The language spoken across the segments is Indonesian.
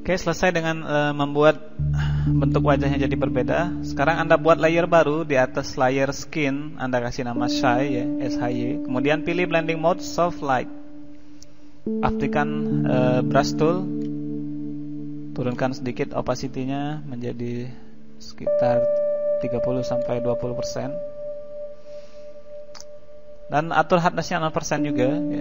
Oke, selesai dengan membuat bentuk wajahnya jadi berbeda. Sekarang Anda buat layer baru. Di atas layer skin Anda kasih nama Shy ya, SHY. Kemudian pilih blending mode soft light. Aktifkan brush tool. Turunkan sedikit opacity-nya menjadi sekitar 30-20%. Dan atur hardness-nya 0% juga ya.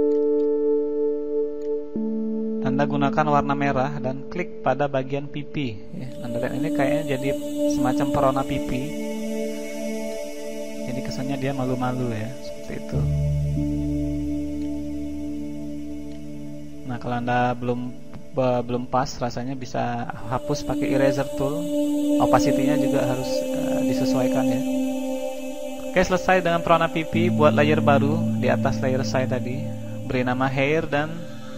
Anda gunakan warna merah dan klik pada bagian pipi ya. Anda lihat ini kayaknya jadi semacam perona pipi. Ini kesannya dia malu-malu ya, seperti itu. Nah, kalau Anda belum pas rasanya bisa hapus pakai eraser tool. Opacity-nya juga harus disesuaikan ya. Oke, selesai dengan perona pipi. Buat layer baru di atas layer saya tadi. Beri nama hair dan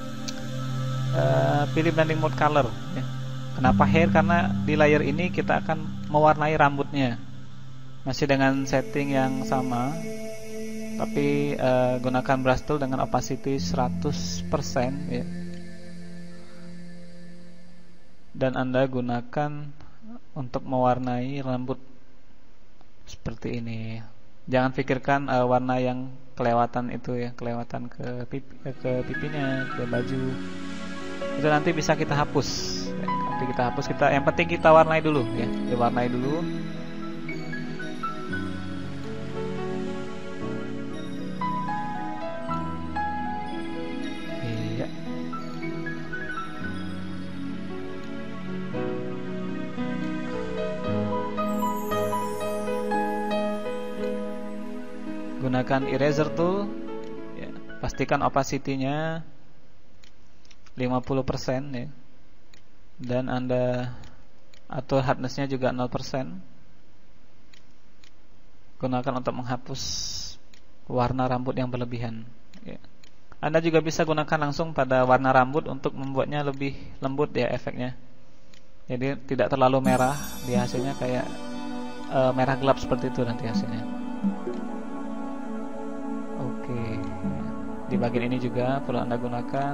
pilih blending mode color ya. Kenapa hair? Karena di layer ini kita akan mewarnai rambutnya. Masih dengan setting yang sama, tapi gunakan brush tool dengan opacity 100% ya. Dan Anda gunakan untuk mewarnai rambut seperti ini. Jangan pikirkan warna yang kelewatan itu ya, kelewatan ke pipinya, ke baju. Itu nanti bisa kita hapus. Nanti kita hapus, yang penting kita warnai dulu ya. Diwarnai dulu. Iya. Gunakan eraser tool ya. Pastikan opacity-nya 50% ya. Dan Anda atur hardness-nya juga 0%. Gunakan untuk menghapus warna rambut yang berlebihan ya. Anda juga bisa gunakan langsung pada warna rambut untuk membuatnya lebih lembut ya efeknya. Jadi tidak terlalu merah. Di hasilnya kayak merah gelap seperti itu nanti hasilnya. Oke. Di bagian ini juga perlu Anda gunakan.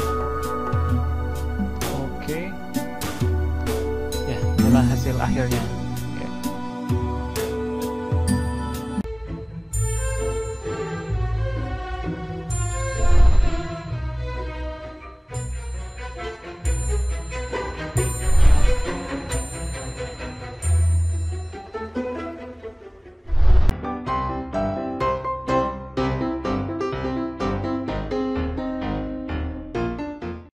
Hasil akhirnya.